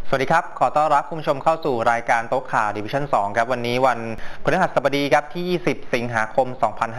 สวัสดีครับขอต้อนรับคุณผู้ชมเข้าสู่รายการโต๊ะข่าวดิวิชั่น2ครับวันนี้วันพฤหัสบดีครับที่20สิงหาคม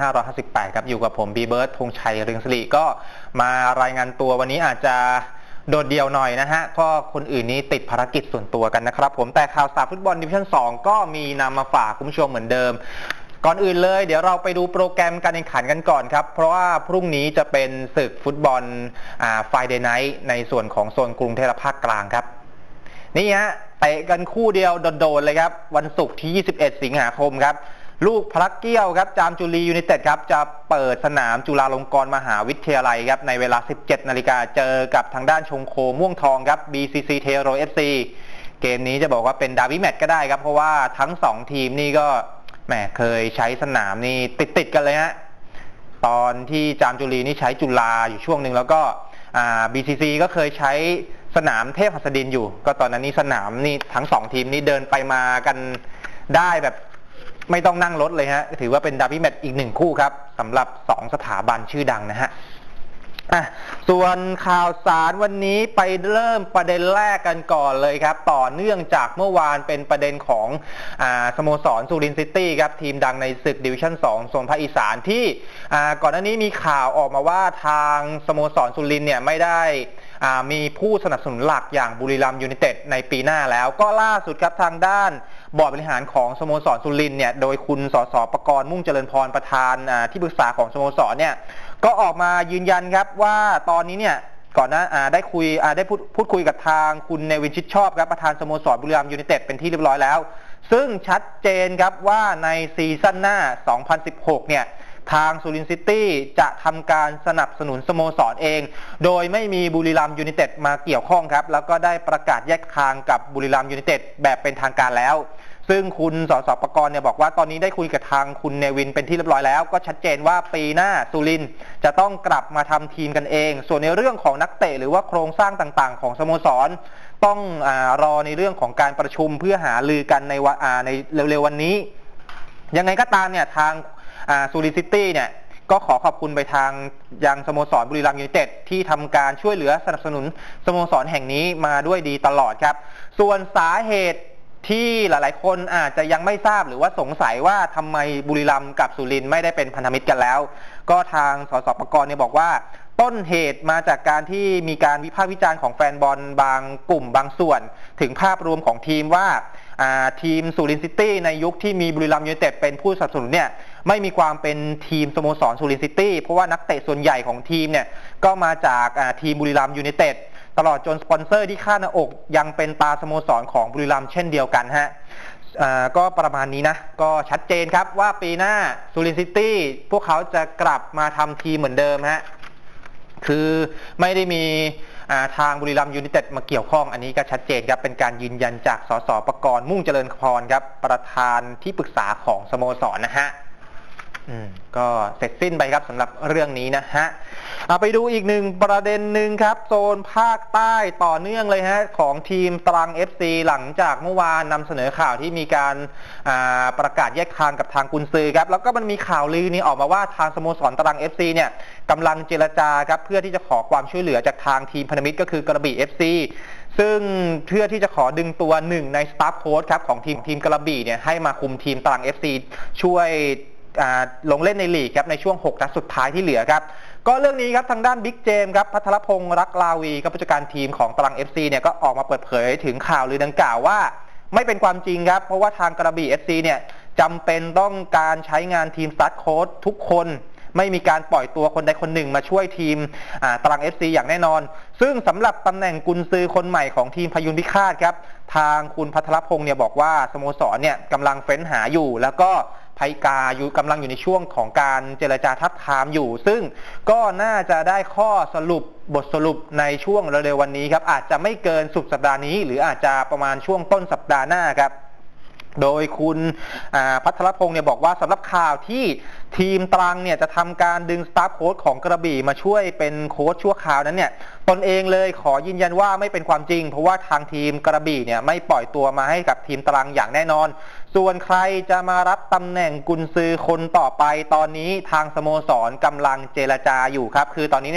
2558ครับอยู่กับผมบีเบิร์ดธงชัยเรืองศิริก็มารายงานตัววันนี้อาจจะโดดเดี่ยวหน่อยนะฮะก็คนอื่นนี้ติดภารกิจส่วนตัวกันนะครับผมแต่ข่าวสารฟุตบอลดิวิชั่น2ก็มีนำมาฝากคุณผู้ชมเหมือนเดิมก่อนอื่นเลยเดี๋ยวเราไปดูโปรแกรมการแข่งขันกันก่อนครับเพราะว่าพรุ่งนี้จะเป็นศึกฟุตบอลFriday Night ในส่วนของโซนกรุงเทพภาคกลางครับนี่ฮะเตะกันคู่เดียวโดดๆเลยครับวันศุกร์ที่21สิงหาคมครับลูกพลักเกี้ยวครับจามจุรียูไนเต็ดครับจะเปิดสนามจุฬาลงกรณ์มหาวิทยาลัยครับในเวลา 17 นาฬิกาเจอกับทางด้านชงโคม่วงทองครับ BCC เทโร FC เกมนี้จะบอกว่าเป็นดาร์บี้แมตช์ก็ได้ครับเพราะว่าทั้ง2ทีมนี่ก็แหมเคยใช้สนามนี่ติดกันเลยฮะตอนที่จามจุรีนี่ใช้จุฬาอยู่ช่วงหนึ่งแล้วก็BCC ก็เคยใช้สนามเทพหัสดินอยู่ก็ตอนนั้นนี่สนามนี่ทั้ง2ทีมนี่เดินไปมากันได้แบบไม่ต้องนั่งรถเลยฮะถือว่าเป็นดาร์บี้แมตช์อีก1คู่ครับสำหรับ2สถาบันชื่อดังนะฮะส่วนข่าวสารวันนี้ไปเริ่มประเด็นแรกกันก่อนเลยครับต่อเนื่องจากเมื่อวานเป็นประเด็นของสโมสรสุรินทร์ซิตี้ครับทีมดังในศึกดิวิชั่น2โซนภาคอีสานที่ก่อนหน้านี้มีข่าวออกมาว่าทางสโมสรสุรินทร์เนี่ยไม่ได้มีผู้สนับสนุนหลักอย่างบุรีรัมย์ยูไนเต็ดในปีหน้าแล้วก็ล่าสุดครับทางด้านบอร์ดบริหารของสโมสรสุรินทร์เนี่ยโดยคุณสสปกรณ์มุ่งเจริญพรประธานที่ปรึกษาของสโมสรเนี่ยก็ออกมายืนยันครับว่าตอนนี้เนี่ยก่อนหน้าได้พูดคุยกับทางคุณเนวินชิดชอบครับประธานสโมสรบุรีรัมย์ยูไนเต็ดเป็นที่เรียบร้อยแล้วซึ่งชัดเจนครับว่าในซีซั่นหน้า 2016 เนี่ยทางสุรินทร์ซิตี้จะทำการสนับสนุนสโมสรเองโดยไม่มีบุรีรัมย์ยูไนเต็ดมาเกี่ยวข้องครับแล้วก็ได้ประกาศแยกทางกับบุรีรัมย์ยูไนเต็ดแบบเป็นทางการแล้วซึ่งคุณสสปกรณ์เนี่ยบอกว่าตอนนี้ได้คุยกับทางคุณเนวินเป็นที่เรียบร้อยแล้วก็ชัดเจนว่าปีหน้าสุรินทร์จะต้องกลับมาทำทีมกันเองส่วนในเรื่องของนักเตะหรือว่าโครงสร้างต่างๆของสโมสรต้องรอในเรื่องของการประชุมเพื่อหารือกันในเร็วๆวันนี้ยังไงก็ตามเนี่ยทางสุรินทร์ซิตี้เนี่ยก็ขอขอบคุณไปทางยังสโมสรบุรีรัมย์ยูไนเต็ดที่ทำการช่วยเหลือสนับสนุนสโมสรแห่งนี้มาด้วยดีตลอดครับส่วนสาเหตุที่หลายๆคนอาจจะยังไม่ทราบหรือว่าสงสัยว่าทำไมบุรีรัมย์กับสุรินทร์ไม่ได้เป็นพันธมิตรกันแล้วก็ทางสสปกรณ์เนี่ยบอกว่าต้นเหตุมาจากการที่มีการวิพากษ์วิจารณ์ของแฟนบอลบางกลุ่มบางส่วนถึงภาพรวมของทีมว่าทีมสุรินทร์ซิตี้ในยุคที่มีบุรีรัมย์ยูไนเต็ดเป็นผู้สนับสนุนเนี่ยไม่มีความเป็นทีมสโมสรสุรินทร์ซิตี้เพราะว่านักเตะส่วนใหญ่ของทีมเนี่ยก็มาจากทีมบุรีรัมย์ยูไนเต็ดตลอดจนสปอนเซอร์ที่ค่าหน้าอกยังเป็นตาสโมสรของบุรีรัมย์เช่นเดียวกันฮะก็ประมาณนี้นะก็ชัดเจนครับว่าปีหน้าสุรินทร์ซิตี้พวกเขาจะกลับมาทำทีมเหมือนเดิมฮะคือไม่ได้มีทางบุรีรัมย์ยูไนเต็ดมาเกี่ยวข้องอันนี้ก็ชัดเจนครับเป็นการยืนยันจากสสปกรณ์มุ่งเจริญพรครับประธานที่ปรึกษาของสโมสรนะฮะก็เสร็จสิ้นไปครับสำหรับเรื่องนี้นะฮะไปดูอีกหนึ่งประเด็นหนึ่งครับโซนภาคใต้ต่อเนื่องเลยฮะของทีมตรัง FC หลังจากเมื่อวานนำเสนอข่าวที่มีการประกาศแยกทางกับทางกุนซือครับแล้วก็มันมีข่าวลือนี้ออกมาว่าทางสโมสรตรัง FC เนี่ยกำลังเจรจาครับเพื่อที่จะขอความช่วยเหลือจากทางทีมพันธมิตรก็คือกระบี่ FC ซึ่งเพื่อที่จะขอดึงตัวหนึ่งในสตาฟโค้ชครับของทีมกระบี่เนี่ยให้มาคุมทีมตรัง FC ช่วยลงเล่นในลีกครับในช่วง6นัดสุดท้ายที่เหลือครับก็เรื่องนี้ครับทางด้านบิ๊กเจมส์ครับภัทรพงษ์รักลาวีกับผู้จัดการทีมของตรัง FC เนี่ยก็ออกมาเปิดเผยถึงข่าวลือดังกล่าวว่าไม่เป็นความจริงครับเพราะว่าทางกระบี่ FC เนี่ยจำเป็นต้องการใช้งานทีมสตาฟโค้ชทุกคนไม่มีการปล่อยตัวคนใดคนหนึ่งมาช่วยทีมตรัง FC อย่างแน่นอนซึ่งสำหรับตำแหน่งกุนซือคนใหม่ของทีมพยุนพิฆาตครับทางคุณภัทรพงษ์เนี่ยบอกว่าสโมสรเนี่ยกำลังเฟ้นหาอยู่แล้วก็ไพกาอยู่กำลังอยู่ในช่วงของการเจรจาทับทามอยู่ซึ่งก็น่าจะได้ข้อสรุปบทสรุปในช่วงเร็วๆวันนี้ครับอาจจะไม่เกินสุดสัปดาห์นี้หรืออาจจะประมาณช่วงต้นสัปดาห์หน้าครับโดยคุณภัทรพงษ์เนี่ยบอกว่าสำหรับข่าวที่ทีมตรังเนี่ยจะทำการดึงสตาฟโค้ชของกระบี่มาช่วยเป็นโค้ชชั่วคราวนั้นเนี่ยตนเองเลยขอยืนยันว่าไม่เป็นความจริงเพราะว่าทางทีมกระบี่เนี่ยไม่ปล่อยตัวมาให้กับทีมตรังอย่างแน่นอนส่วนใครจะมารับตำแหน่งกุนซือคนต่อไปตอนนี้ทางสโมสรกำลังเจรจาอยู่ครับคือตอนนี้เนี่ย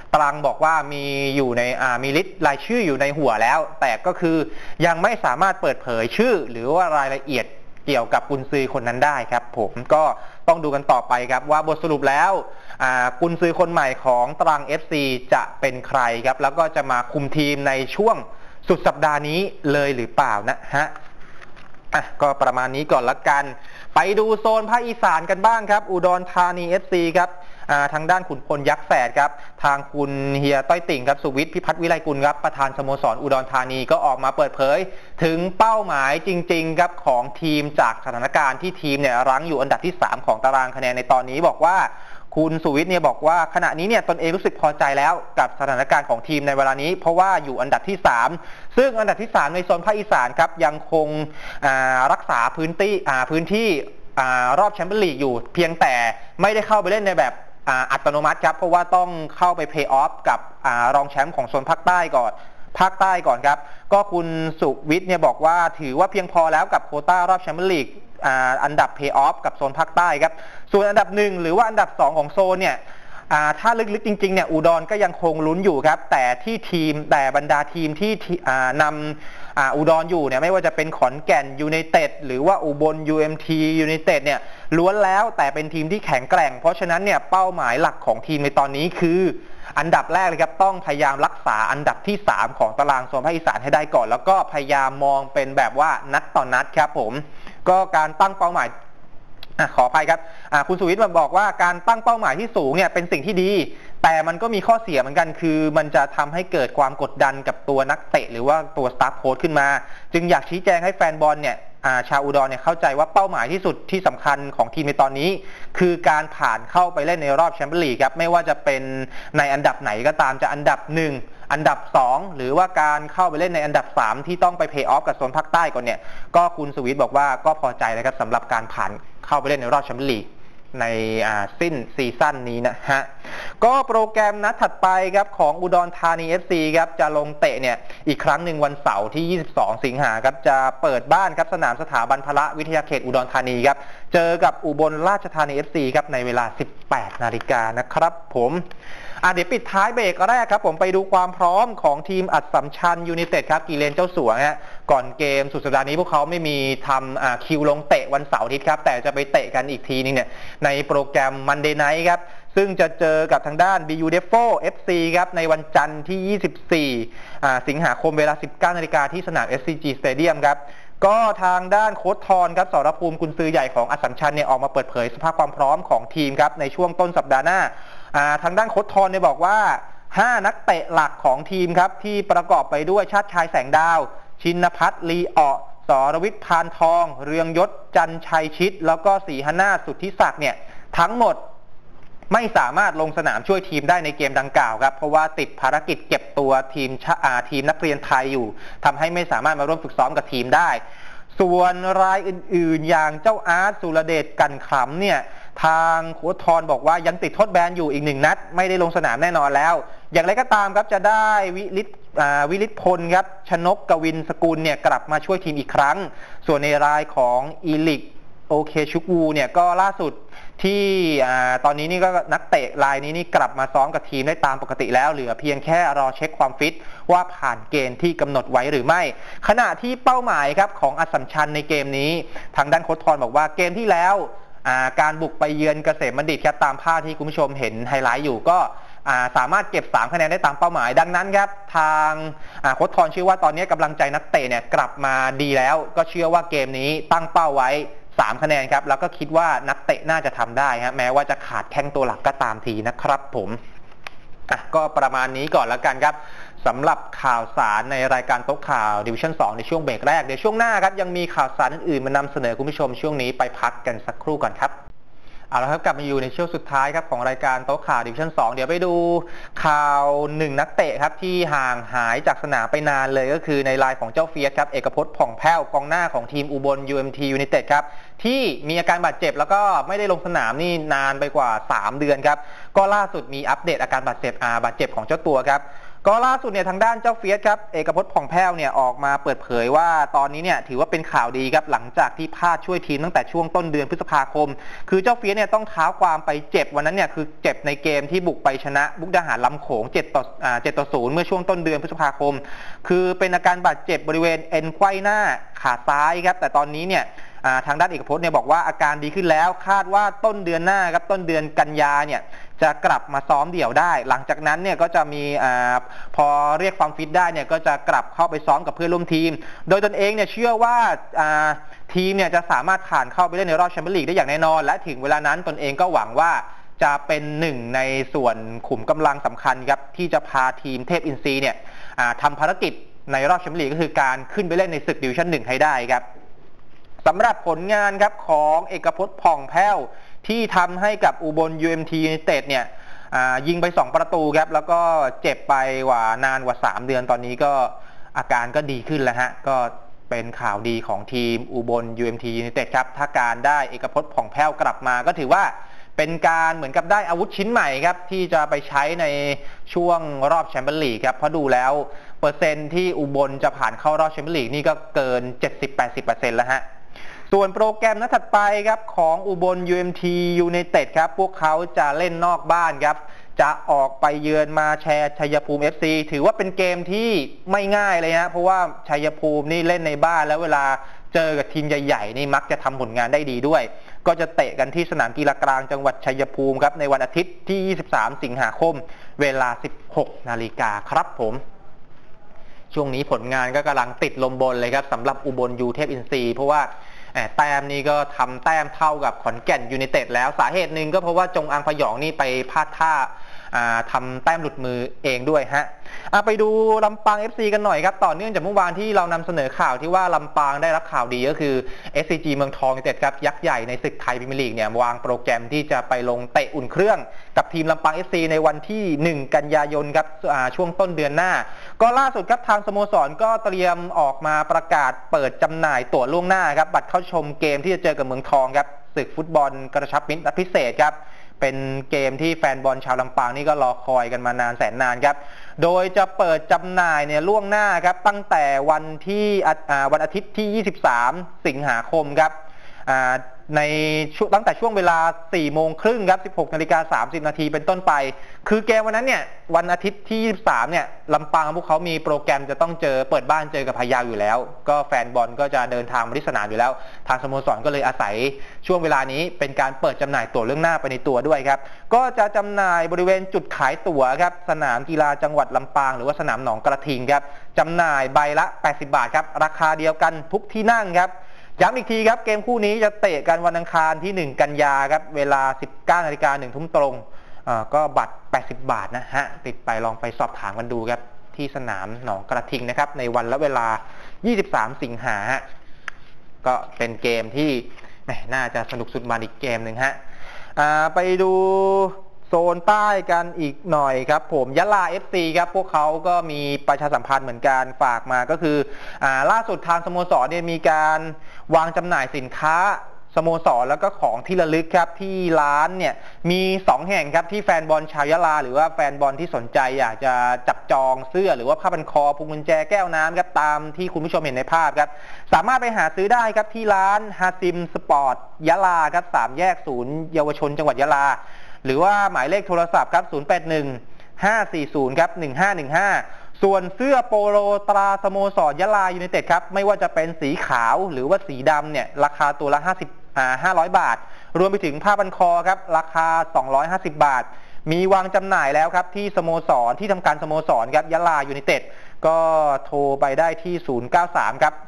ตรังบอกว่ามีอยู่ในมีลิสต์รายชื่ออยู่ในหัวแล้วแต่ก็คือยังไม่สามารถเปิดเผยชื่อหรือว่ารายละเอียดเกี่ยวกับกุนซือคนนั้นได้ครับผมก็ต้องดูกันต่อไปครับว่าบทสรุปแล้วกุนซือคนใหม่ของตรัง FC จะเป็นใครครับแล้วก็จะมาคุมทีมในช่วงสุดสัปดาห์นี้เลยหรือเปล่านะฮะก็ประมาณนี้ก่อนละกันไปดูโซนภาคอีสานกันบ้างครับอุดรธานี FC ครับทางด้านขุนพลยักษ์แฝดครับทางคุณเฮียต้อยติ่งครับสุวิทย์พิพัฒน์วิไลกุลครับประธานสโมสรอุดรธานีก็ออกมาเปิดเผยถึงเป้าหมายจริงๆครับของทีมจากสถานการณ์ที่ทีมเนี่ยรั้งอยู่อันดับที่3ของตารางคะแนนในตอนนี้บอกว่าคุณสุวิทย์เนี่ยบอกว่าขณะนี้เนี่ยตนเองรู้สึกพอใจแล้วกับสถานการณ์ของทีมในเวลานี้เพราะว่าอยู่อันดับที่3ซึ่งอันดับที่3ในโซนภาคอีสานครับยังคงรักษาพื้นที่รอบแชมเปี้ยนลีกอยู่เพียงแต่ไม่ได้เข้าไปเล่นในแบบอัตโนมัติครับเพราะว่าต้องเข้าไปเพลย์ออฟกับรองแชมป์ของโซนภาคใต้ก่อนครับก็คุณสุวิทย์เนี่ยบอกว่าถือว่าเพียงพอแล้วกับโควต้ารอบแชมเปี้ยนลีกอันดับเพลย์ออฟกับโซนภาคใต้ครับส่วนอันดับ1หรือว่าอันดับ2ของโซนเนี่ยถ้าลึกๆจริงๆเนี่ยอุดรก็ยังคงลุ้นอยู่ครับแต่บรรดาทีมที่นำอุดรอยู่เนี่ยไม่ว่าจะเป็นขอนแก่นยูไนเต็ดหรือว่าอุบล UMT ยูไนเต็ดเนี่ยล้วนแล้วแต่เป็นทีมที่แข็งแกร่งเพราะฉะนั้นเนี่ยเป้าหมายหลักของทีมในตอนนี้คืออันดับแรกเลยครับต้องพยายามรักษาอันดับที่3ของตารางโซนภาคอีสานให้ได้ก่อนแล้วก็พยายามมองเป็นแบบว่านัดต่อนัดครับผมก็การตั้งเป้าหมายขออภัยครับคุณสุวิทย์บอกว่าการตั้งเป้าหมายที่สูงเนี่ยเป็นสิ่งที่ดีแต่มันก็มีข้อเสียเหมือนกันคือมันจะทำให้เกิดความกดดันกับตัวนักเตะหรือว่าตัวสตาฟโค้ชขึ้นมาจึงอยากชี้แจงให้แฟนบอลเนี่ยชาวอุดรเนี่ยเข้าใจว่าเป้าหมายที่สุดที่สำคัญของทีมในตอนนี้คือการผ่านเข้าไปเล่นในรอบแชมเปี้ยนลีกครับไม่ว่าจะเป็นในอันดับไหนก็ตามจะอันดับ1อันดับ2หรือว่าการเข้าไปเล่นในอันดับ3ที่ต้องไปเพลย์ออฟกับโซนภาคใต้ก่อนเนี่ยก็คุณสุวิทย์บอกว่าก็พอใจเลยครับสำหรับการผ่านเข้าไปเล่นในรอบแชมเปี้ยนลีกในสิ้นซีซั่นนี้นะฮะก็โปรแกรมนัดถัดไปครับของอุดรธานี FC ครับจะลงเตะเนี่ยอีกครั้งหนึ่งวันเสาร์ที่22สิงหาครับจะเปิดบ้านครับสนามสถาบันพละวิทยาเขตอุดรธานีครับเจอกับอุบลราชธานี FC ครับในเวลา 18 นาฬิกานะครับผมเดี๋ยวปิดท้ายเบรกแรกครับผมไปดูความพร้อมของทีมอัสสัมชัญยูไนเต็ดครับกีเลนเจ้าสัวฮะก่อนเกมสุดสัปดาห์นี้พวกเขาไม่มีทำคิวลงเตะวันเสาร์อาทิตย์ครับแต่จะไปเตะกันอีกทีนึงเนี่ยในโปรแกรม Monday Night ครับซึ่งจะเจอกับทางด้าน BU Defo FC ครับในวันจันทร์ที่24สิงหาคมเวลา 19 นาฬิกาที่สนาม SCG Stadium ครับก็ทางด้านโค้ชทอนครับสรภูมิกุนซือใหญ่ของอัสสัมชัญเนี่ยออกมาเปิดเผยสภาพความพร้อมของทีมครับในช่วงต้นสัปดาห์หน้าทางด้านโค้ชทอนเนี่ยบอกว่า5นักเตะหลักของทีมครับที่ประกอบไปด้วยชาติชายแสงดาวชินภัทรลีอสรวิทย์พานทองเรืองยศจันชัยชิดแล้วก็ศรีหนาสุทธิศักดิ์เนี่ยทั้งหมดไม่สามารถลงสนามช่วยทีมได้ในเกมดังกล่าวครับเพราะว่าติดภารกิจเก็บตัวทีมนักเรียนไทยอยู่ทำให้ไม่สามารถมาร่วมฝึกซ้อมกับทีมได้ส่วนรายอื่นๆอย่างเจ้าอาร์ตสุรเดชกันขำเนี่ยทางโค้ชทอนบอกว่ายังติดโทษแบนอยู่อีก1นัดไม่ได้ลงสนามแน่นอนแล้วอย่างไรก็ตามครับจะได้วิริศพลครับชนกกวินสกุลเนี่ยกลับมาช่วยทีมอีกครั้งส่วนในรายของอีลิกโอเคชุกวูเนี่ยก็ล่าสุดที่ตอนนี้นี่ก็นักเตะรายนี้นี่กลับมาซ้อมกับทีมได้ตามปกติแล้วเหลือเพียงแค่รอเช็คความฟิตว่าผ่านเกณฑ์ที่กำหนดไว้หรือไม่ขณะที่เป้าหมายครับของอัสสัมชัญในเกมนี้ทางด้านโค้ชทอนบอกว่าเกมที่แล้วการบุกไปเยือนเกษมบัณฑิตครับตามภาพที่คุณผู้ชมเห็นไฮไลท์อยู่ก็สามารถเก็บ3คะแนนได้ตามเป้าหมายดังนั้นครับทางโค้ชทอนเชื่อว่าตอนนี้กำลังใจนักเตะเนี่ยกลับมาดีแล้วก็เชื่อว่าเกมนี้ตั้งเป้าไว้3คะแนนครับแล้วก็คิดว่านักเตะน่าจะทำได้ฮะแม้ว่าจะขาดแข้งตัวหลักก็ตามทีนะครับผมก็ประมาณนี้ก่อนแล้วกันครับสำหรับข่าวสารในรายการโต๊ะข่าวดิวิชั่น2ในช่วงเบรกแรกเดี๋ยวช่วงหน้าครับยังมีข่าวสารอื่นๆมานำเสนอคุณผู้ชมช่วงนี้ไปพักกันสักครู่ก่อนครับเอาละครับกลับมาอยู่ในช่วงสุดท้ายครับของรายการโต๊ะข่าวดิวิชั่น2เดี๋ยวไปดูข่าว1นักเตะครับที่ห่างหายจากสนามไปนานเลยก็คือในรายของเจ้าเฟียสครับเอกพจน์ผ่องแผ้วกองหน้าของทีมอุบล UMT United ครับที่มีอาการบาดเจ็บแล้วก็ไม่ได้ลงสนามนี่นานไปกว่า3เดือนครับก็ล่าสุดมีอัปเดตอาการบาดเจ็บของเจ้าตัวครับก็ล่าสุดเนี่ยทางด้านเจ้าเฟียสครับเอกพจน์ผ่องแผ้วเนี่ยออกมาเปิดเผยว่าตอนนี้เนี่ยถือว่าเป็นข่าวดีครับหลังจากที่พลาดช่วยทีมตั้งแต่ช่วงต้นเดือนพฤษภาคมคือเจ้าเฟียสเนี่ยต้องเท้าความไปเจ็บวันนั้นเนี่ยคือเจ็บในเกมที่บุกไปชนะมุกดาหารลำโขง7-0เมื่อช่วงต้นเดือนพฤษภาคมคือเป็นอาการบาดเจ็บบริเวณเอ็นไขว้หน้าขาซ้ายครับแต่ตอนนี้เนี่ยทางด้านเอกพจน์เนี่ยบอกว่าอาการดีขึ้นแล้วคาดว่าต้นเดือนหน้าครับต้นเดือนกันยาเนี่ยจะกลับมาซ้อมเดี่ยวได้หลังจากนั้นเนี่ยก็จะมีพอเรียกความฟิตได้เนี่ยก็จะกลับเข้าไปซ้อมกับเพื่อนร่วมทีมโดยตนเองเนี่ยเชื่อว่าทีมเนี่ยจะสามารถผ่านเข้าไปเล่นในรอบแชมเปี้ยนลีกได้อย่างแน่นอนและถึงเวลานั้นตนเองก็หวังว่าจะเป็นหนึ่งในส่วนขุมกำลังสำคัญครับที่จะพาทีมเทพอินทรีย์เนี่ยทำภารกิจในรอบแชมเปี้ยนลีกก็คือการขึ้นไปเล่นในศึกดิวิชั่น 1ให้ได้ครับสำหรับผลงานครับของเอกพจน์ผ่องแผ้วที่ทำให้กับอุบล UMT United เนี่ยยิงไป2ประตูครับแล้วก็เจ็บไปนานกว่า3เดือนตอนนี้ก็อาการก็ดีขึ้นแล้วฮะก็เป็นข่าวดีของทีมอุบล UMT United ครับถ้าการได้เอกพจน์ผ่องแผ้วกลับมาก็ถือว่าเป็นการเหมือนกับได้อาวุธชิ้นใหม่ครับที่จะไปใช้ในช่วงรอบแชมเปี้ยนลีกครับเพราะดูแล้วเปอร์เซ็นต์ที่อุบลจะผ่านเข้ารอบแชมเปี้ยนลีกนี่ก็เกิน 70-80% แล้วฮะส่วนโปรแกรมนัดถัดไปครับของอุบล UMT United ครับพวกเขาจะเล่นนอกบ้านครับจะออกไปเยือนมาแชร์ชัยภูมิ FC ถือว่าเป็นเกมที่ไม่ง่ายเลยฮะเพราะว่าชัยภูมินี่เล่นในบ้านแล้วเวลาเจอกับทีมใหญ่ๆนี่มักจะทำผลงานได้ดีด้วยก็จะเตะกันที่สนามกีฬากลางจังหวัดชัยภูมิครับในวันอาทิตย์ที่23สิงหาคมเวลา 16 นาฬิกาครับผมช่วงนี้ผลงานก็กำลังติดลมบนเลยครับสำหรับอุบลยูเทพอินทรีย์เพราะว่าแต้มนี้ก็ทำแต้มเท่ากับขอนแก่นยูไนเต็ดแล้วสาเหตุหนึ่งก็เพราะว่าจงอังพยองนี่ไปพลาดท่าทำแต้มหลุดมือเองด้วยฮะไปดูลำปาง FC กันหน่อยครับต่อเนื่องจากเมื่อวานที่เรานำเสนอข่าวที่ว่าลำปางได้รับข่าวดีก็คือ SCG เมืองทองยูไนเต็ดครับยักษ์ใหญ่ในศึกไทยพรีเมียร์ลีกเนี่ยวางโปรแกรมที่จะไปลงเตะอุ่นเครื่องกับทีมลำปาง FC ในวันที่1กันยายนครับช่วงต้นเดือนหน้าก็ล่าสุดครับทางสโมสรก็เตรียมออกมาประกาศเปิดจำหน่ายตั๋วล่วงหน้าครับบัตรเข้าชมเกมที่จะเจอกับเมืองทองครับศึกฟุตบอลกระชับมิตรนัดพิเศษครับเป็นเกมที่แฟนบอลชาวลำปางนี่ก็รอคอยกันมานานแสนนานครับโดยจะเปิดจำหน่ายเนี่ยล่วงหน้าครับตั้งแต่วันอาทิตย์ที่23สิงหาคมครับในตั้งแต่ช่วงเวลา 16:30 ครับ 16:30 นาทีเป็นต้นไปคือเกมวันนั้นเนี่ยวันอาทิตย์ที่23เนี่ยลำปางพวกเขามีโปรแกรมจะต้องเปิดบ้านเจอกับพะเยาอยู่แล้วก็แฟนบอลก็จะเดินทางมาที่สนามอยู่แล้วทางสโมสรก็เลยอาศัยช่วงเวลานี้เป็นการเปิดจำหน่ายตั๋วล่วงหน้าไปในตัวด้วยครับก็จะจำหน่ายบริเวณจุดขายตั๋วครับสนามกีฬาจังหวัดลำปางหรือว่าสนามหนองกระทิงครับจำหน่ายใบละ80 บาทครับราคาเดียวกันทุกที่นั่งครับย้ำอีกทีครับเกมคู่นี้จะเตะกันวันอังคารที่1กันยาครับเวลา 19:00 น. 1 ทุ่มตรงก็บัตร80 บาทนะฮะติดไปลองไปสอบถามกันดูครับที่สนามหนองกระทิงนะครับในวันและเวลา23สิงหาฮะก็เป็นเกมที่น่าจะสนุกสุดมันอีกเกมหนึ่งฮะไปดูโซนใต้กันอีกหน่อยครับผมยะลา FC ครับพวกเขาก็มีประชาสัมพันธ์เหมือนกันฝากมาก็คือล่าสุดทางสโมสรเนี่ยมีการวางจำหน่ายสินค้าสโมสรแล้วก็ของที่ระลึกครับที่ร้านเนี่ยมี2แห่งครับที่แฟนบอลชาวยะลาหรือว่าแฟนบอลที่สนใจอยากจะจับจองเสื้อหรือว่าผ้าพันคอพวงกุญแจแก้วน้ำครับตามที่คุณผู้ชมเห็นในภาพครับสามารถไปหาซื้อได้ครับที่ร้านฮาซิมสปอร์ตยะลาครับ3 แยกศูนย์เยาวชนจังหวัดยะลาหรือว่าหมายเลขโทรศัพท์ครับ081-540ครับ1515ส่วนเสื้อโปโลตราสโมสรยะลายูไนเต็ดครับไม่ว่าจะเป็นสีขาวหรือว่าสีดำเนี่ยราคาตัวละ500 บาทรวมไปถึงผ้าพันคอครับราคา250 บาทมีวางจำหน่ายแล้วครับที่สโมสรที่ทำการสโมสรครับยะลายูไนเต็ดก็โทรไปได้ที่093ครับ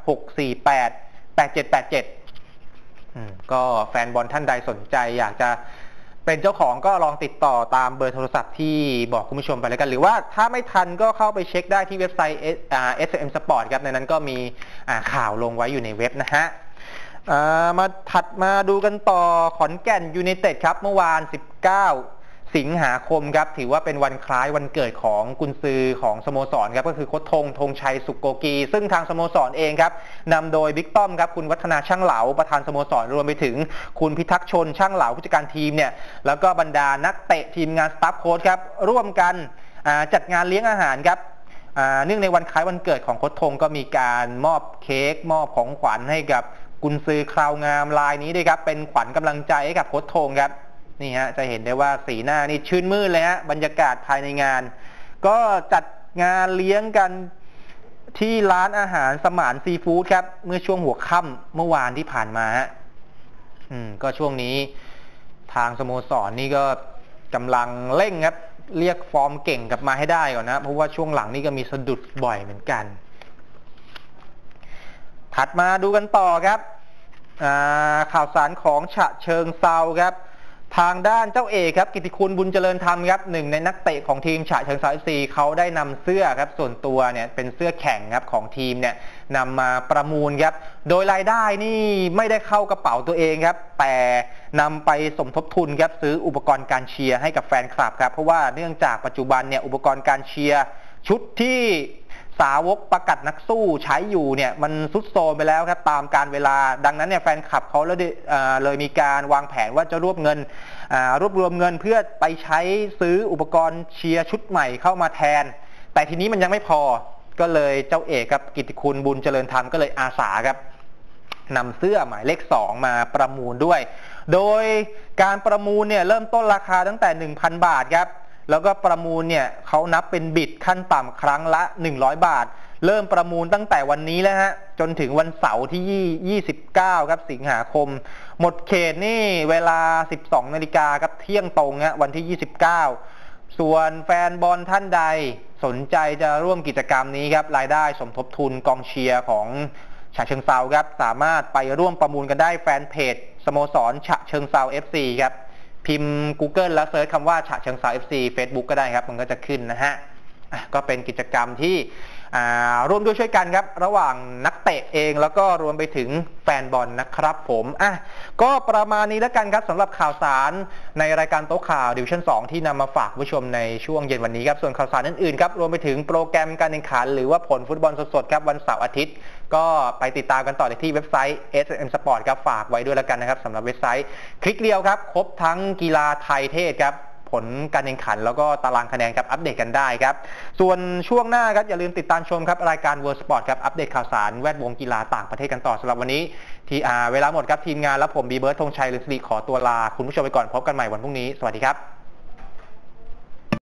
6488787ก็แฟนบอลท่านใดสนใจอยากจะเป็นเจ้าของก็ลองติดต่อตามเบอร์โทรศัพท์ที่บอกคุณผู้ชมไปแล้วกันหรือว่าถ้าไม่ทันก็เข้าไปเช็คได้ที่เว็บไซต์ SMM Sport ครับในนั้นก็มีข่าวลงไว้อยู่ในเว็บนะฮะมาถัดมาดูกันต่อขอนแก่นยูไนเต็ดครับเมื่อวาน19สิงหาคมครับถือว่าเป็นวันคล้ายวันเกิดของกุนซือของสโมสรครับก็คือโค้ชธงชัยสุขโกกีซึ่งทางสโมสรเองครับนำโดยบิ๊กต้อมครับคุณวัฒนาช่างเหลาประธานสโมสรรวมไปถึงคุณพิทักษ์ชนช่างเหลาผู้จัดการทีมเนี่ยแล้วก็บรรดานักเตะทีมงานสตาฟโค้ชครับร่วมกันจัดงานเลี้ยงอาหารครับเนื่องในวันคล้ายวันเกิดของโค้ชธงก็มีการมอบเค้กมอบของขวัญให้กับกุนซือคราวงามรายนี้ด้วยครับเป็นขวัญกำลังใจให้กับโค้ชธงครับนี่ฮะจะเห็นได้ว่าสีหน้านี่ชื่นมื่นเลยฮะบรรยากาศภายในงานก็จัดงานเลี้ยงกันที่ร้านอาหารสมานซีฟู้ดครับเมื่อช่วงหัวค่ำเมื่อวานที่ผ่านมาฮะก็ช่วงนี้ทางสโมสรนี่ก็กำลังเร่งครับเรียกฟอร์มเก่งกลับมาให้ได้ก่อนนะเพราะว่าช่วงหลังนี่ก็มีสะดุดบ่อยเหมือนกันถัดมาดูกันต่อครับข่าวสารของฉะเชิงเซาครับทางด้านเจ้าเอกครับกิติคุณบุญเจริญธรรมครับหนึ่งในนักเตะของทีมฉะเชิงเซา FC เขาได้นำเสื้อครับส่วนตัวเนี่ยเป็นเสื้อแข่งครับของทีมเนี่ยนำมาประมูลครับโดยรายได้นี่ไม่ได้เข้ากระเป๋าตัวเองครับแต่นำไปสมทบทุนครับซื้ออุปกรณ์การเชียร์ให้กับแฟนคลับครับเพราะว่าเนื่องจากปัจจุบันเนี่ยอุปกรณ์การเชียร์ชุดที่สาวกประกัดนักสู้ใช้อยู่เนี่ยมันซุดโทรมไปแล้วครับตามการเวลาดังนั้นเนี่ยแฟนคลับเขาเลยมีการวางแผนว่าจะรวบรวมเงินเพื่อไปใช้ซื้ออุปกรณ์เชียร์ชุดใหม่เข้ามาแทนแต่ทีนี้มันยังไม่พอก็เลยเจ้าเอกครับกิตติคุณบุญเจริญธรรมก็เลยอาสาครับนำเสื้อหมายเลข2มาประมูลด้วยโดยการประมูลเนี่ยเริ่มต้นราคาตั้งแต่ 1,000 บาทครับแล้วก็ประมูลเนี่ยเขานับเป็นบิดขั้นต่ำครั้งละ100 บาทเริ่มประมูลตั้งแต่วันนี้แล้วฮะจนถึงวันเสาร์ที่29ครับสิงหาคมหมดเขตนี่เวลา 12 นาฬิกาครับเที่ยงตรงฮะวันที่29ส่วนแฟนบอลท่านใดสนใจจะร่วมกิจกรรมนี้ครับรายได้สมทบทุนกองเชียร์ของฉะเชิงเซาครับสามารถไปร่วมประมูลกันได้แฟนเพจสโมสรฉะเชิงเซา FC ครับพิมพ์ Google แล้วเซิร์ชคำว่าฉะเชิงเซา FC Facebook ก็ได้ครับมันก็จะขึ้นนะฮะก็เป็นกิจกรรมที่ร่วมด้วยช่วยกันครับระหว่างนักเตะเองแล้วก็รวมไปถึงแฟนบอลนะครับผมก็ประมาณนี้แล้วกันครับสำหรับข่าวสารในรายการโต๊ะข่าวดิวิชั่น2ที่นำมาฝากผู้ชมในช่วงเย็นวันนี้ครับส่วนข่าวสารอื่นๆครับรวมไปถึงโปรแกรมการแข่งขันหรือว่าผลฟุตบอลสดๆครับวันเสาร์อาทิตย์ก็ไปติดตามกันต่อได้ที่เว็บไซต์ SM Sport ครับฝากไว้ด้วยแล้วกันนะครับสำหรับเว็บไซต์คลิกเดียวครับครบทั้งกีฬาไทยเทศครับผลการแข่งขันแล้วก็ตารางคะแนนครับอัปเดตกันได้ครับส่วนช่วงหน้าครับอย่าลืมติดตามชมครับรายการ World Sport ครับอัปเดตข่าวสารแวดวงกีฬาต่างประเทศกันต่อสำหรับวันนี้ที่เวลาหมดครับทีมงานและผมบีเบิร์ตธงชัยฤทธิ์ศิริขอตัวลาคุณผู้ชมไปก่อนพบกันใหม่วันพรุ่งนี้สวัสดีครับ